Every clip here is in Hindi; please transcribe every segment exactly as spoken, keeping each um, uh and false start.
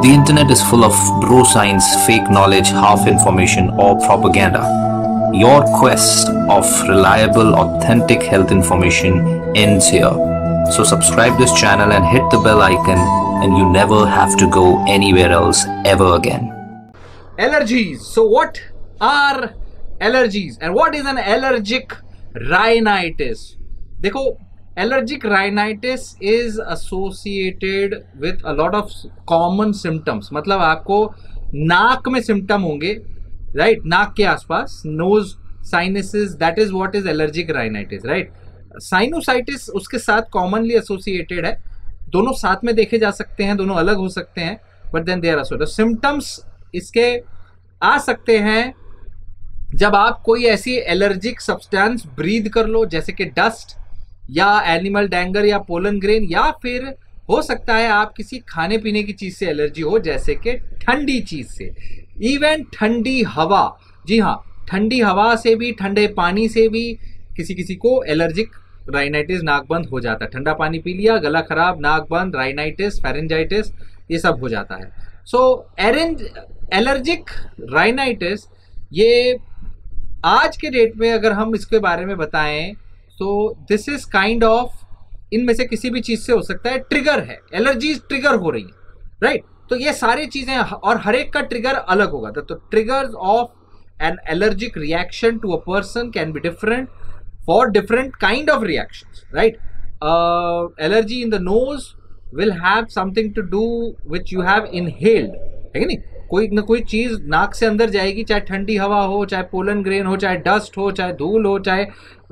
The internet is full of bro science, fake knowledge, half information, or propaganda. Your quest of reliable, authentic health information ends here. So subscribe this channel and hit the bell icon, and you never have to go anywhere else ever again. Allergies. So what are allergies and what is an allergic rhinitis? देखो, allergic rhinitis is associated with a lot of common symptoms. मतलब आपको नाक में सिम्टम होंगे, राइट right? नाक के आसपास, nose, sinuses, that is what is allergic rhinitis, right. Sinusitis उसके साथ कॉमनली एसोसिएटेड है. दोनों साथ में देखे जा सकते हैं, दोनों अलग हो सकते हैं, but then they are associated. Symptoms इसके आ सकते हैं जब आप कोई ऐसी एलर्जिक सब्सटेंस ब्रीद कर लो, जैसे कि डस्ट या एनिमल डैंगर या पोलन ग्रेन, या फिर हो सकता है आप किसी खाने पीने की चीज से एलर्जी हो, जैसे कि ठंडी चीज से, इवन ठंडी हवा. जी हाँ, ठंडी हवा से भी, ठंडे पानी से भी किसी किसी को एलर्जिक राइनाइटिस, नाक बंद हो जाता है. ठंडा पानी पी लिया, गला खराब, नाक बंद, राइनाइटिस, फेरेंजाइटिस, ये सब हो जाता है. सो एलर्जिक राइनाइटिस, ये आज के डेट में अगर हम इसके बारे में बताएं तो दिस इज काइंड ऑफ, इनमें से किसी भी चीज से हो सकता है, ट्रिगर है, एलर्जीज ट्रिगर हो रही है, राइट. तो ये सारी चीजें, और हर एक का ट्रिगर अलग होगा. तो triggers of an allergic reaction to a person can be different for different kind of reactions, right. Allergy in the nose will have something to do which you have inhaled, है कि नहीं. कोई ना कोई चीज नाक से अंदर जाएगी, चाहे ठंडी हवा हो, चाहे पोलन ग्रेन हो, चाहे डस्ट हो, चाहे धूल हो, चाहे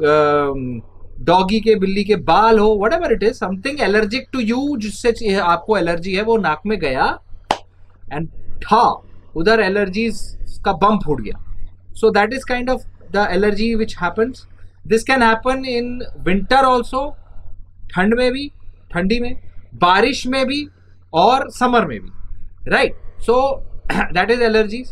डॉगी के, बिल्ली के बाल हो, whatever it is, something allergic to you, जिससे आपको एलर्जी है, वो नाक में गया एंड था उधर एलर्जीज का बम फूट गया. So that is kind of the allergy which happens. This can happen in winter also, ठंड में भी, ठंडी में, बारिश में भी, और समर में भी, right. So that is allergies.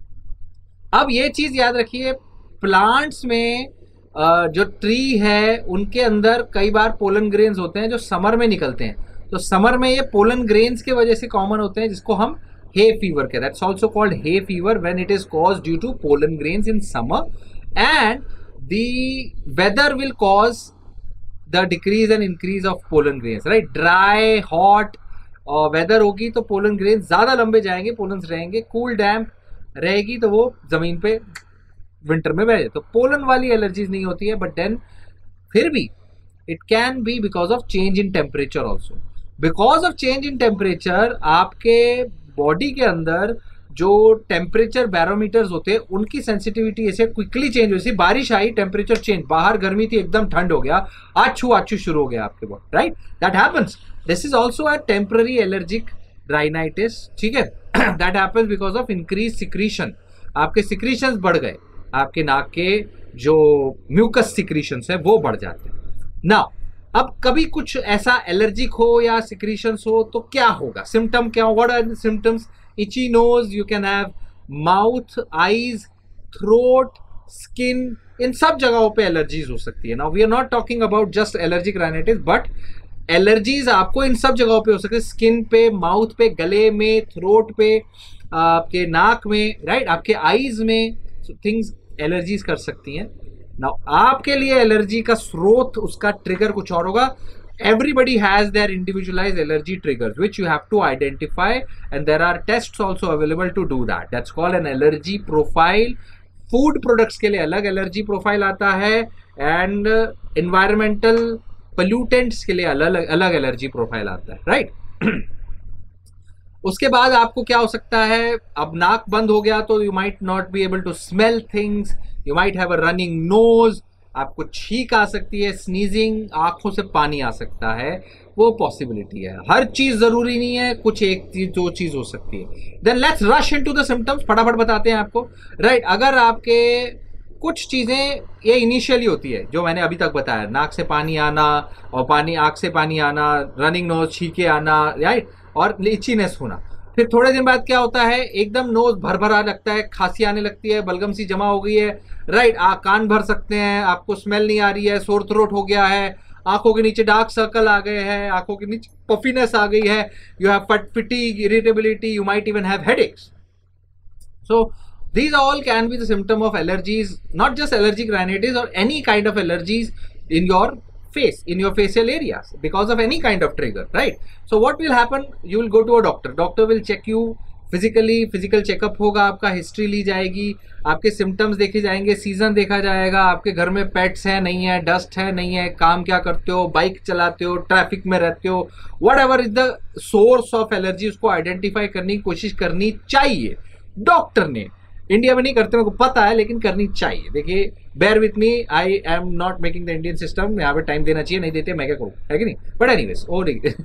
अब ये चीज याद रखिए, प्लांट्स में uh, जो ट्री है उनके अंदर कई बार पोलन ग्रेन्स होते हैं जो समर में निकलते हैं. तो समर में ये पोलन ग्रेन्स की वजह से कॉमन होते हैं, जिसको हम हे फीवर कहते हैं. That's also called hay fever when it is caused due to pollen grains in summer, and the weather will cause the decrease and increase of pollen grains, right. Dry, hot और वेदर होगी तो पोलन ग्रेन ज्यादा लंबे जाएंगे, पोलन्स रहेंगे. कूल डैम्प रहेगी तो वो जमीन पे विंटर में बह जाए. तो पोलन वाली एलर्जीज नहीं होती है, बट देन फिर भी it can be because of change in temperature also. Because of change in temperature आपके बॉडी के अंदर जो टेम्परेचर बैरोमीटर्स होते हैं उनकी सेंसिटिविटी ऐसे क्विकली चेंज हो. बारिश आई, टेम्परेचर चेंज, बाहर गर्मी थी, एकदम ठंड हो गया, आछू आछू शुरू हो गया आपके body, right. That happens. This is also a temporary allergic rhinitis, ठीक है. That happens because of increased secretion. आपके secretions बढ़ गए, आपके नाक के जो mucus secretions है वो बढ़ जाते हैं. Now, अब कभी कुछ ऐसा एलर्जिक हो या secretions हो तो क्या होगा, symptom क्या हो, what are the symptoms? Itchy nose, you can have mouth, eyes, throat, skin, इन सब जगहों पे एलर्जीज हो सकती है. Now we are not talking about just allergic rhinitis, but allergies आपको इन सब जगहों पे हो सकते हैं. स्किन पे, माउथ पे, गले में, थ्रोट पे, आपके नाक में, राइट, आपके आईज में, थिंग्स एलर्जीज कर सकती हैं. नाउ आपके लिए एलर्जी का स्रोत, उसका ट्रिगर कुछ और होगा. Everybody has their individualized allergy triggers which you have to identify, and there are tests also available to do that. That's called an allergy profile. Food products के लिए अलग एलर्जी प्रोफाइल आता है, एंड एनवायरमेंटल पोल्यूटेंट्स के लिए अलग अलग एलर्जी प्रोफाइल आता है, राइट. उसके बाद आपको क्या हो सकता है, अब नाक बंद हो गया तो you might not be able to smell things, you might have a running nose, आपको छींक आ सकती है, स्नीजिंग, आंखों से पानी आ सकता है, वो पॉसिबिलिटी है. हर चीज जरूरी नहीं है, कुछ एक चीज दो चीज हो सकती है. Then let's rush into the symptoms, फटाफट बताते हैं आपको, राइट. अगर आपके कुछ चीजें ये इनिशियली होती है जो मैंने अभी तक बताया, नाक से पानी आना, और पानी, आंख से पानी आना, रनिंग नोज, छींके आना, राइट, और इचीनेस होना. फिर थोड़े दिन बाद क्या होता है, एकदम नोज भर भरा लगता है, खांसी आने लगती है, बलगम सी जमा हो गई है, राइट. आ कान भर सकते हैं, आपको स्मेल नहीं आ रही है, सोर थ्रोट हो गया है, आंखों के नीचे डार्क सर्कल आ गए हैं, आंखों के नीचे पफीनेस आ गई है, you have fatigue, irritability, you might even have headaches. So these all can be the symptom of allergies, not just allergic rhinitis or any kind of allergies in your face, in your facial areas, because of any kind of trigger, right? So what will happen? You will go to a doctor. Doctor will check you physically, physical checkup होगा आपका, हिस्ट्री ली जाएगी, आपके सिम्टम्स देखे जाएंगे, सीजन देखा जाएगा, आपके घर में पेट्स है नहीं है, डस्ट है नहीं है, काम क्या करते हो, बाइक चलाते हो, ट्रैफिक में रहते हो, whatever is the source of allergy, उसको आइडेंटिफाई करने की कोशिश करनी चाहिए डॉक्टर ने. इंडिया में नहीं करते, मेरे को पता है, लेकिन करनी चाहिए. देखिए, bear with me, I am not making the Indian system. यहाँ पे टाइम देना चाहिए, नहीं देते मैं क्या करूँ, है कि नहीं? बट एनीवेज, ओ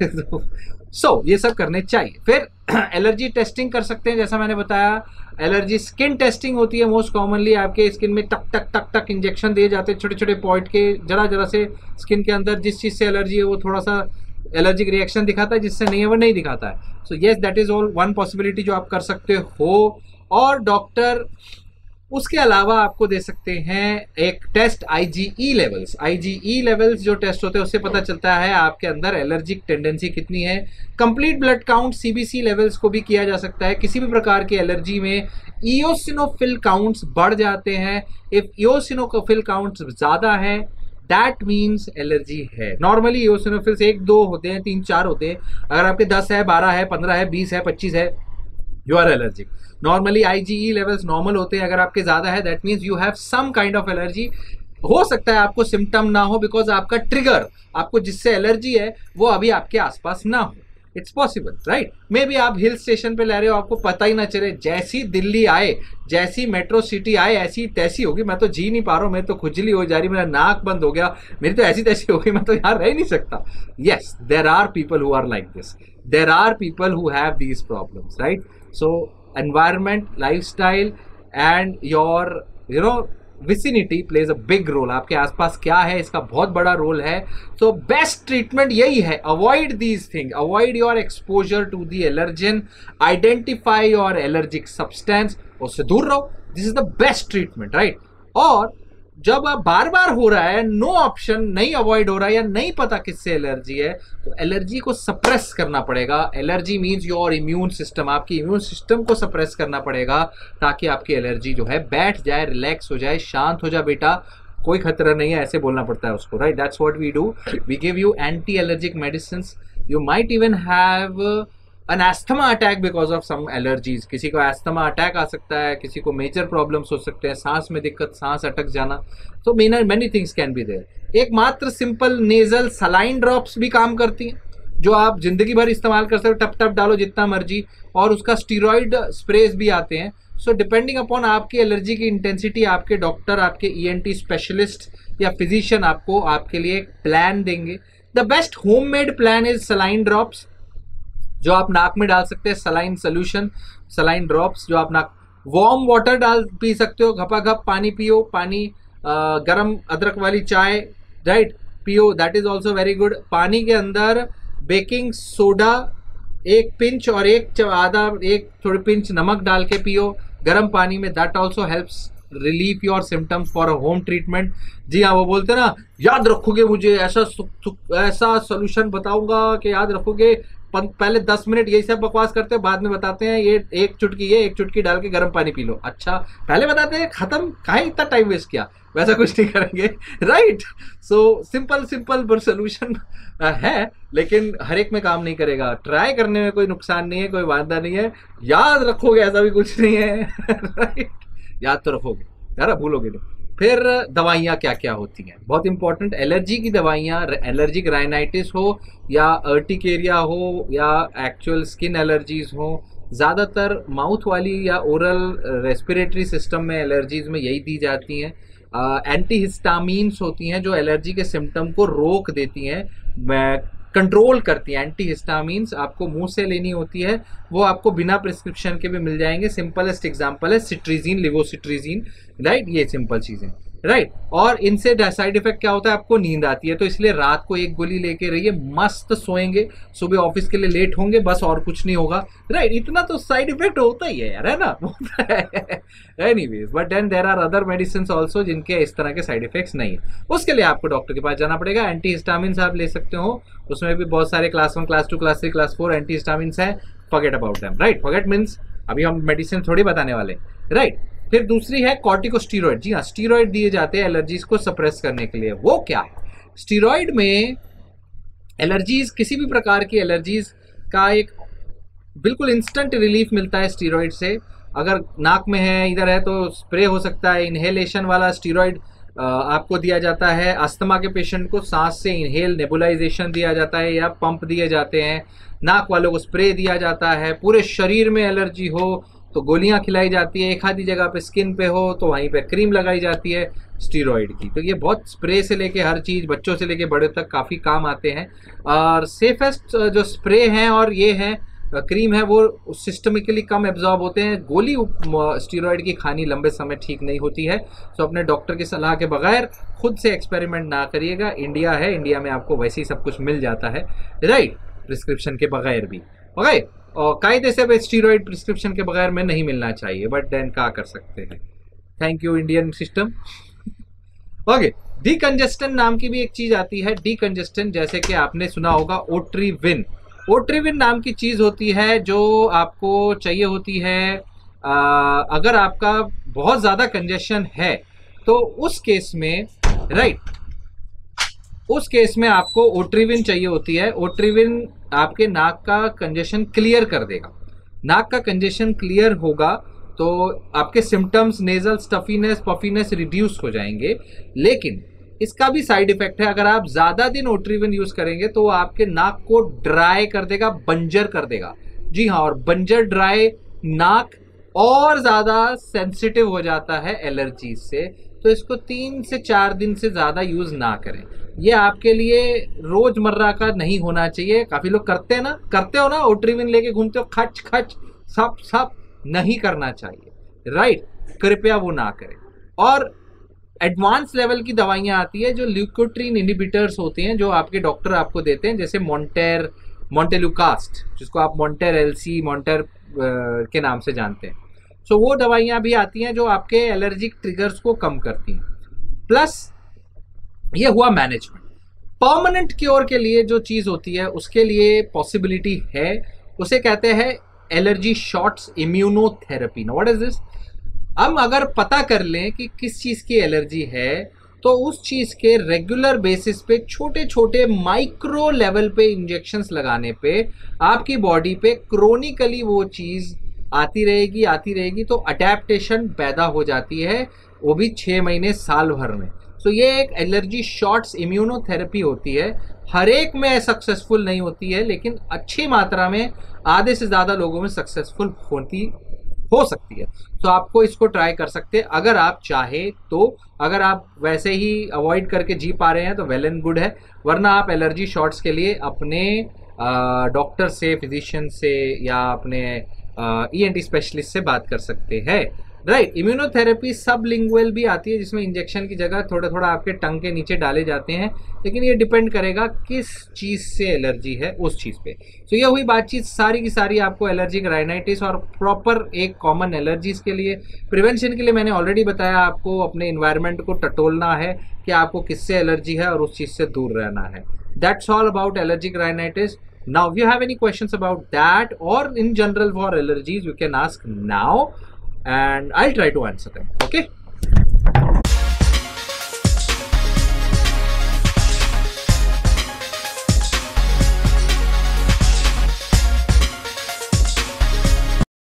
सो ये सब करने चाहिए. फिर एलर्जी टेस्टिंग कर सकते हैं, जैसा मैंने बताया. एलर्जी स्किन टेस्टिंग होती है मोस्ट कॉमनली. आपके स्किन में टक टक टक टक इंजेक्शन दिए जाते हैं, छोटे छोटे पॉइंट के, जरा जरा से स्किन के अंदर. जिस चीज़ से एलर्जी है वो थोड़ा सा एलर्जिक रिएक्शन दिखाता है, जिससे नहीं है वो नहीं दिखाता है. So yes, that is all one possibility जो आप कर सकते हो. और डॉक्टर उसके अलावा आपको दे सकते हैं एक test, IgE levels. IgE levels जो टेस्ट होते हैं उससे पता चलता है आपके अंदर एलर्जिक टेंडेंसी कितनी है. Complete blood count, CBC levels को भी किया जा सकता है. किसी भी प्रकार की एलर्जी में इओसिनोफिल काउंट्स बढ़ जाते हैं. इफ इओसिनोफिल काउंट्स ज्यादा है, दैट मीन्स एलर्जी है. नॉर्मली इओसिनोफिल्स एक दो होते हैं, तीन चार होते हैं. अगर आपके दस है, बारह है, पंद्रह है, बीस है, पच्चीस है, you are allergic. Normally IgE levels normal होते हैं. अगर आपके ज्यादा है, that means you have some kind of allergy. हो सकता है आपको सिम्टम ना हो, बिकॉज आपका ट्रिगर, आपको जिससे एलर्जी है वो अभी आपके आसपास ना हो. It's possible, right? Maybe आप हिल स्टेशन पे ले रहे हो, आपको पता ही ना चले, जैसी दिल्ली आए, जैसी मेट्रो सिटी आए, ऐसी तैसी होगी. मैं तो जी नहीं पा रहा हूँ, मैं तो खुजली हो जा रही, मेरा नाक बंद हो गया, मेरी तो ऐसी तैसी होगी, मैं तो यहाँ रह नहीं सकता. Yes, there are people who are like this. There are people who have these problems, right? So environment, lifestyle and your you know vicinity plays a big role. आपके आसपास क्या है इसका बहुत बड़ा रोल है. so best treatment यही है, avoid these things, avoid your exposure to the allergen, identify your allergic substance, उससे दूर रहो. this is the best treatment, right? और जब बार बार हो रहा है, नो ऑप्शन, नहीं अवॉइड हो रहा है या नहीं पता किससे एलर्जी है, तो एलर्जी को सप्रेस करना पड़ेगा. Allergy means your immune system, आपकी इम्यून सिस्टम को सप्रेस करना पड़ेगा ताकि आपकी एलर्जी जो है बैठ जाए, रिलैक्स हो जाए, शांत हो जाए. बेटा कोई खतरा नहीं है, ऐसे बोलना पड़ता है उसको, right? That's what we do. We give you anti allergic medicine. You might even have an asthma attack because of some allergies. किसी को asthma attack आ सकता है, किसी को मेजर प्रॉब्लम्स हो सकते हैं, सांस में दिक्कत, सांस अटक जाना. तो many many things can be there. एक मात्र सिंपल नेजल सलाइन ड्रॉप्स भी काम करती हैं, जो आप जिंदगी भर इस्तेमाल कर सकते हो. टप टप डालो जितना मर्जी, और उसका स्टीरॉइड स्प्रेज भी आते हैं. सो डिपेंडिंग अपॉन आपकी एलर्जी की इंटेंसिटी, आपके डॉक्टर, आपके ईएनटी स्पेशलिस्ट या फिजिशियन आपको आपके लिए प्लान देंगे. The best home made plan is saline drops, जो आप नाक में डाल सकते हैं. सलाइन सोल्यूशन, सलाइन ड्रॉप्स जो आप नाक, वार्म वाटर डाल पी सकते हो, घपाघप पानी पियो, पानी गरम अदरक वाली चाय, राइट, पियो, that is also very good. पानी के अंदर बेकिंग सोडा एक पिंच और एक आधा एक थोड़ी पिंच नमक डाल के पियो गरम पानी में. That also helps relieve your symptoms for a home treatment. जी हाँ, वो बोलते ना, याद रखोगे मुझे, ऐसा ऐसा सोल्यूशन बताऊंगा कि याद रखोगे. पहले दस मिनट यही सब बकवास करते हैं, बाद में बताते हैं ये एक चुटकी, ये एक चुटकी डाल के गर्म पानी पी लो. अच्छा, पहले बताते हैं, खत्म, काहे इतना टाइम वेस्ट किया. वैसा कुछ नहीं करेंगे, right? So simple simple solution है, लेकिन हर एक में काम नहीं करेगा. ट्राई करने में कोई नुकसान नहीं है, कोई वादा नहीं है. याद रखोगे ऐसा भी कुछ नहीं है, राइट? याद तो रखोगे यार, भूलोगे नहीं. फिर दवाइयाँ क्या क्या होती हैं, बहुत इंपॉर्टेंट. एलर्जी की दवाइयाँ, एलर्जिक राइनाइटिस हो या अर्टिकेरिया हो या एक्चुअल स्किन एलर्जीज हो, ज़्यादातर माउथ वाली या ओरल रेस्पिरेटरी सिस्टम में एलर्जीज में यही दी जाती हैं. एंटीहिस्टामीन्स होती हैं जो एलर्जी के सिम्टम को रोक देती हैं, कंट्रोल करती हैं. एंटीहिस्टामीन्स आपको मुंह से लेनी होती है, वो आपको बिना प्रिस्क्रिप्शन के भी मिल जाएंगे. सिंपलेस्ट एग्जांपल है सिट्रीजिन, लिवोसिट्रीजिन, राइट? ये सिंपल चीज़ें. Right right? और इनसे साइड इफेक्ट क्या होता है, आपको नींद आती है, तो इसलिए रात को एक गोली लेके रहिए, मस्त सोएंगे, सुबह ऑफिस के लिए लेट होंगे, बस और कुछ नहीं होगा। Right right? इतना तो साइड इफेक्ट होता ही है यार, है ना। Anyways, but then there are other medicine also जिनके इस तरह के साइड इफेक्ट्स नहीं है। उसके लिए आपको डॉक्टर के पास जाना पड़ेगा। एंटी हिस्टामिन आप ले सकते हो, उसमें भी बहुत सारे class one, class two, class three, class four anti histamine है। Forget about them, right. Forget means अभी हम मेडिसिन थोड़ी बताने वाले, राइट right? फिर दूसरी है कॉर्टिकोस्टेरॉइड। जी हाँ, स्टीरॉइड दिए जाते हैं एलर्जीज को सप्रेस करने के लिए। वो क्या है? स्टीरॉइड में एलर्जीज, किसी भी प्रकार की एलर्जीज का एक बिल्कुल इंस्टेंट रिलीफ मिलता है स्टीरॉइड से। अगर नाक में है, इधर है, तो स्प्रे हो सकता है। इनहेलेशन वाला स्टीरॉइड आपको दिया जाता है। अस्थमा के पेशेंट को सांस से इनहेल नेबुलाइजेशन दिया जाता है या पंप दिए जाते हैं। नाक वालों को स्प्रे दिया जाता है। पूरे शरीर में एलर्जी हो तो गोलियां खिलाई जाती है। एक आधी जगह पे स्किन पे हो तो वहीं पे क्रीम लगाई जाती है स्टीरॉइड की। तो ये बहुत स्प्रे से लेके हर चीज़, बच्चों से लेके बड़े तक काफ़ी काम आते हैं। और सेफेस्ट जो स्प्रे हैं और ये हैं क्रीम है, वो सिस्टमिकली कम एब्जॉर्ब होते हैं। गोली स्टीरॉइड की खानी लंबे समय ठीक नहीं होती है। तो अपने डॉक्टर की सलाह के बगैर खुद से एक्सपेरिमेंट ना करिएगा। इंडिया है, इंडिया में आपको वैसे ही सब कुछ मिल जाता है, राइट, प्रिस्क्रिप्शन के बगैर भी। ओके, और कायदे से स्टीरॉइड प्रिस्क्रिप्शन के बगैर में नहीं मिलना चाहिए, बट देन क्या कर सकते हैं। Thank you Indian system. Okay, decongestant नाम की भी एक चीज आती है। डीकंजेस्टेंट, जैसे कि आपने सुना होगा ओट्रीविन। ओट्रीविन नाम की चीज होती है जो आपको चाहिए होती है आ, अगर आपका बहुत ज्यादा कंजेशन है तो उस केस में, राइट, उस केस में आपको ओट्रीविन चाहिए होती है। ओट्रीविन आपके नाक का कंजेशन क्लियर कर देगा। नाक का कंजेशन क्लियर होगा तो आपके symptoms nasal stuffiness, puffiness reduce हो जाएंगे। लेकिन इसका भी साइड इफेक्ट है। अगर आप ज्यादा दिन ओट्रीविन यूज करेंगे तो आपके नाक को ड्राई कर देगा, बंजर कर देगा। जी हाँ, और बंजर ड्राई नाक और ज्यादा सेंसिटिव हो जाता है एलर्जी से। तो इसको तीन से चार दिन से ज्यादा यूज ना करें। ये आपके लिए रोजमर्रा का नहीं होना चाहिए। काफी लोग करते हैं ना, करते हो ना, ओट्रीविन लेके घूमते हो, खच खच सब सब नहीं करना चाहिए, राइट। कृपया वो ना करें। और एडवांस लेवल की दवाइयां आती है जो ल्यूकोट्रीन इनहिबिटर्स होते हैं, जो आपके डॉक्टर आपको देते हैं, जैसे मॉन्टेर, मॉन्टेलुकास्ट, जिसको आप मॉन्टेर एलसी, मॉन्टेर के नाम से जानते हैं। सो वो दवाइयां भी आती हैं जो आपके एलर्जिक ट्रिगर्स को कम करती हैं। प्लस ये हुआ मैनेजमेंट। परमानेंट क्योर के लिए जो चीज होती है उसके लिए पॉसिबिलिटी है, उसे कहते हैं allergy shots, immunotherapy. What is this? हम अगर पता कर लें कि किस चीज की एलर्जी है तो उस चीज के रेगुलर बेसिस पे छोटे छोटे माइक्रो लेवल पे इंजेक्शंस लगाने पे आपकी बॉडी पे क्रोनिकली वो चीज आती रहेगी आती रहेगी तो अडेप्टेशन पैदा हो जाती है, वो भी छः महीने साल भर में। तो ये एक एलर्जी शॉट्स इम्यूनोथेरेपी होती है। हर एक में सक्सेसफुल नहीं होती है, लेकिन अच्छी मात्रा में आधे से ज़्यादा लोगों में सक्सेसफुल होती हो सकती है। तो आपको इसको ट्राई कर सकते हैं अगर आप चाहे तो। अगर आप वैसे ही अवॉइड करके जी पा रहे हैं तो वेल एंड गुड है, वरना आप एलर्जी शॉट्स के लिए अपने डॉक्टर से, फिजिशियन से या अपने ई एन टी स्पेशलिस्ट से बात कर सकते हैं, राइट। इम्यूनोथेरेपी सब लिंगुअल भी आती है, जिसमें इंजेक्शन की जगह थोड़ा थोड़ा आपके टंग के नीचे डाले जाते हैं, लेकिन ये डिपेंड करेगा किस चीज़ से एलर्जी है उस चीज़ पे। तो ये हुई बातचीत सारी की सारी आपको एलर्जिक राइनाइटिस और प्रॉपर एक कॉमन एलर्जीज के लिए। प्रिवेंशन के लिए मैंने ऑलरेडी बताया, आपको अपने इन्वायरमेंट को टटोलना है कि आपको किससे एलर्जी है और उस चीज़ से दूर रहना है। That's all about allergic rhinitis. Now, if you have any questions about that or in general for allergies, you can ask now and I'll try to answer them. Okay.